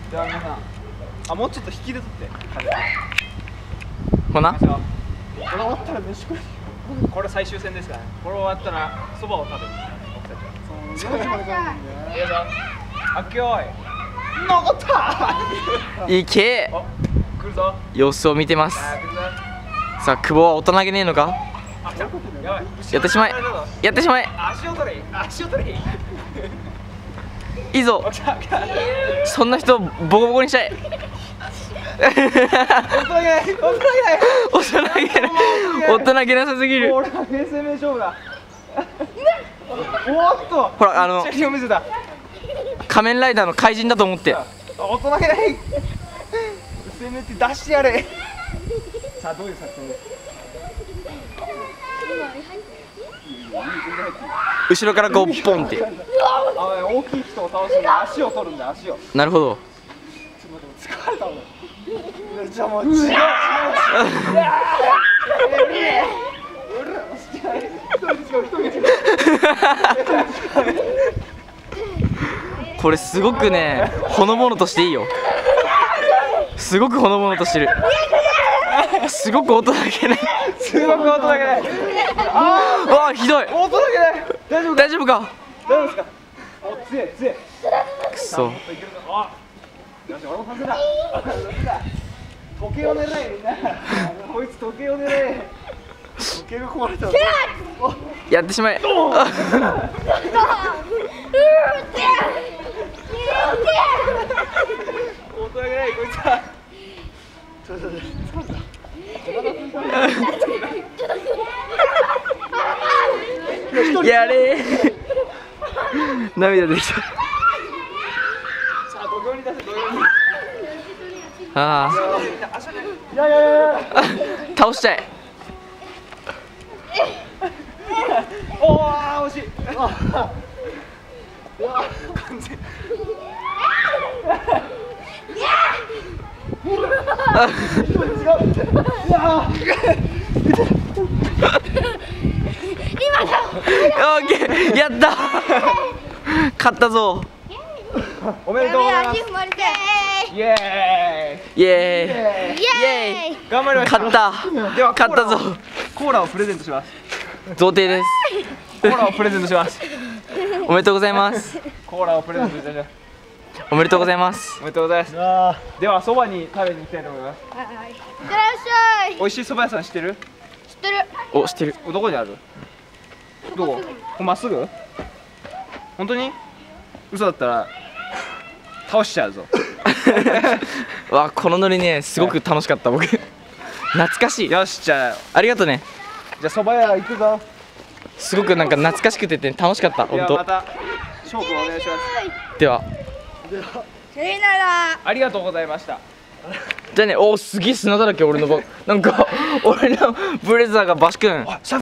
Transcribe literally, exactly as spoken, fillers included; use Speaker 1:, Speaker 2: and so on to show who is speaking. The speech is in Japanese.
Speaker 1: では皆さん、あ、もうちょっと引きで取って
Speaker 2: ほな
Speaker 1: これ終わったら飯食い。これ最終戦ですからね。これ終わったらそばを食べる。僕たちは。そう、よじまで帰るんで。いいぞ。あっきょい。残った。
Speaker 2: いけ。
Speaker 1: お、来るぞ。
Speaker 2: 様子を見てます。
Speaker 1: あ、来るぞ。
Speaker 2: さあ久保は大人げねえのか。
Speaker 1: あ、やばい。
Speaker 2: やってしまえ。やってしまえ。
Speaker 1: 足を取れ。足を取れ。
Speaker 2: いいぞ。そんな人ボコボコにしたい。
Speaker 1: 大人げない。大人げない。
Speaker 2: 大人げない。大人げなさすぎる。
Speaker 1: 俺は平成名勝負だ。おっと。
Speaker 2: ほらあの仮面ライダーの怪人だと思って。
Speaker 1: 大人げない。せめて出してやれ。さあどういう作戦です。
Speaker 2: 後ろからこうポンって。
Speaker 1: あ、大きい人を倒すんで足を取るんだ、足を。
Speaker 2: なるほど。
Speaker 1: ちょっと待って、疲れた俺。じゃあもう違う違う違う。
Speaker 2: これすごくね、ほのぼのとしていいよ。すごくほのぼのとしてる。すごく大人げない。
Speaker 1: すごく大人げない。
Speaker 2: ああ、ひどい。
Speaker 1: 大人げない。大丈夫。
Speaker 2: 大丈夫か。
Speaker 1: 大丈夫ですか。お、強い強い。
Speaker 2: くそ。
Speaker 1: あ、よし、俺も完成だ。時計を狙え、みんな。こいつ時計を狙え。時計が壊れた。
Speaker 2: やってしまえ。
Speaker 1: 大人げない、こいつは。ちょっと待って。
Speaker 2: やれー。涙出てきた。
Speaker 1: さあ、土俵に出せ、土俵に。
Speaker 2: ああ。
Speaker 1: いやいやいや。
Speaker 2: 倒したい。
Speaker 1: おお、惜しい。うわ、完全。
Speaker 2: オッケー、やった。勝ったぞ。
Speaker 1: おめでとうございます。イエーイ。
Speaker 2: イエーイ。イエーイ。
Speaker 1: 頑張りました。
Speaker 2: 勝った。
Speaker 1: では
Speaker 2: 勝ったぞ。
Speaker 1: コーラをプレゼントします。
Speaker 2: 贈呈です。
Speaker 1: コーラをプレゼントします。
Speaker 2: おめでとうございます。
Speaker 1: コーラをプレゼントいたします。
Speaker 2: おめでとうございます。
Speaker 1: おめでとうございます。ではそばに食べに行きたいと思います。
Speaker 3: いってらっしゃい。
Speaker 1: 美味しいそば屋さん知ってる？
Speaker 3: 知ってる。
Speaker 2: お、知ってる。
Speaker 1: どこにある？どこ？まっすぐ？本当に？嘘だったら倒しちゃうぞ。
Speaker 2: わ、このノリね、すごく楽しかった僕。懐かしい。
Speaker 1: よし、じゃあ
Speaker 2: ありがとうね。
Speaker 1: じゃあそば屋行くぞ。
Speaker 2: すごくなんか懐かしくてて楽しかった。本当。
Speaker 1: ではまた勝負お願いします。
Speaker 2: では。
Speaker 3: さよなら。
Speaker 1: ありがとうございました。
Speaker 2: じゃあね、おお、すげえ砂だらけ俺のば、なんか俺のブレザーがバシ君。